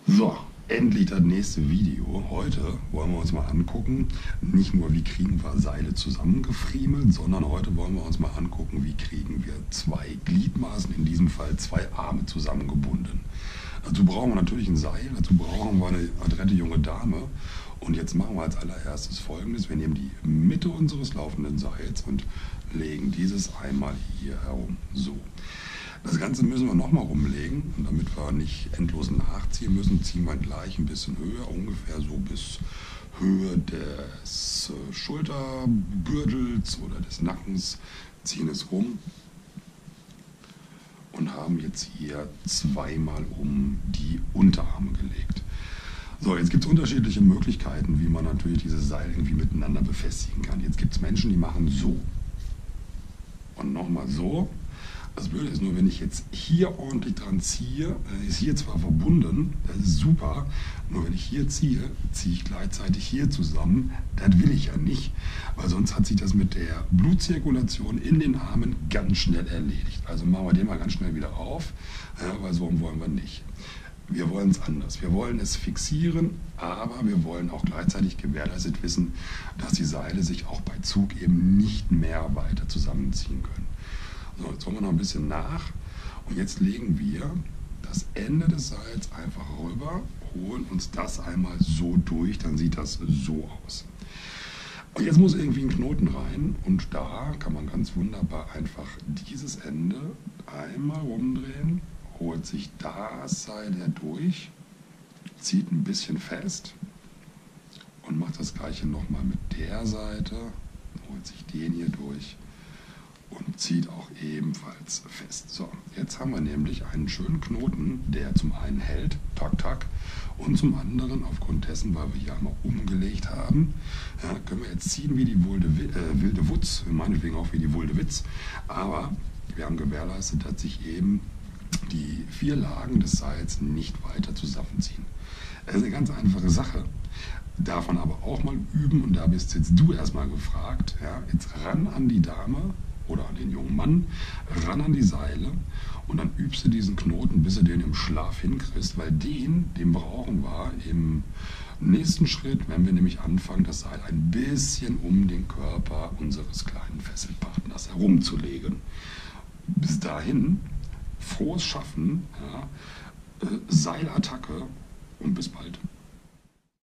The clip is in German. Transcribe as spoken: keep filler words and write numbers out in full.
So, endlich das nächste Video. Heute wollen wir uns mal angucken, nicht nur wie kriegen wir Seile zusammengefriemelt, sondern heute wollen wir uns mal angucken, wie kriegen wir zwei Gliedmaßen, in diesem Fall zwei Arme zusammengebunden. Dazu brauchen wir natürlich ein Seil, dazu brauchen wir eine adrette junge Dame. Und jetzt machen wir als allererstes Folgendes: Wir nehmen die Mitte unseres laufenden Seils und legen dieses einmal hier herum. So. Das Ganze müssen wir nochmal rumlegen, und damit wir nicht endlos nachziehen müssen, ziehen wir gleich ein bisschen höher, ungefähr so bis Höhe des Schultergürtels oder des Nackens, ziehen es rum und haben jetzt hier zweimal um die Unterarme gelegt. So, jetzt gibt es unterschiedliche Möglichkeiten, wie man natürlich dieses Seil irgendwie miteinander befestigen kann. Jetzt gibt es Menschen, die machen so und nochmal so. Das Blöde ist nur, wenn ich jetzt hier ordentlich dran ziehe, ist hier zwar verbunden, das ist super, nur wenn ich hier ziehe, ziehe ich gleichzeitig hier zusammen. Das will ich ja nicht, weil sonst hat sich das mit der Blutzirkulation in den Armen ganz schnell erledigt. Also machen wir den mal ganz schnell wieder auf, weil so wollen wir nicht. Wir wollen es anders. Wir wollen es fixieren, aber wir wollen auch gleichzeitig gewährleistet wissen, dass die Seile sich auch bei Zug eben nicht mehr weiter zusammenziehen können. So, jetzt wollen wir noch ein bisschen nach und jetzt legen wir das Ende des Seils einfach rüber, holen uns das einmal so durch, dann sieht das so aus. Und jetzt muss irgendwie ein Knoten rein und da kann man ganz wunderbar einfach dieses Ende einmal rumdrehen, holt sich das Seil durch, zieht ein bisschen fest und macht das gleiche nochmal mit der Seite, holt sich den hier durch und zieht auch ebenfalls fest. So, jetzt haben wir nämlich einen schönen Knoten, der zum einen hält, tak, tak, und zum anderen, aufgrund dessen, weil wir hier einmal umgelegt haben, ja, können wir jetzt ziehen wie die wilde, äh, wilde Wutz, meinetwegen auch wie die wilde Witz, aber wir haben gewährleistet, dass sich eben die vier Lagen des Seils nicht weiter zusammenziehen. Das ist eine ganz einfache Sache, darf man aber auch mal üben, und da bist jetzt du erstmal gefragt, ja, jetzt ran an die Dame oder an den jungen Mann, ran an die Seile und dann übst du diesen Knoten, bis du den im Schlaf hinkriegst, weil den, den brauchen wir im nächsten Schritt, wenn wir nämlich anfangen, das Seil ein bisschen um den Körper unseres kleinen Fesselpartners herumzulegen. Bis dahin, frohes Schaffen, ja, Seilattacke und bis bald.